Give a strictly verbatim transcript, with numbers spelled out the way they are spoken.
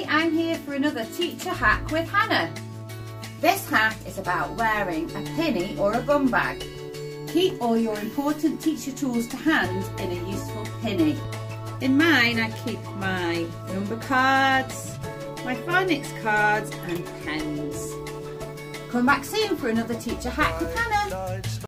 Today I'm here for another teacher hack with Hannah. This hack is about wearing a pinny or a bum bag. Keep all your important teacher tools to hand in a useful pinny. In mine I keep my number cards, my phonics cards and pens. Come back soon for another teacher hack with Hannah.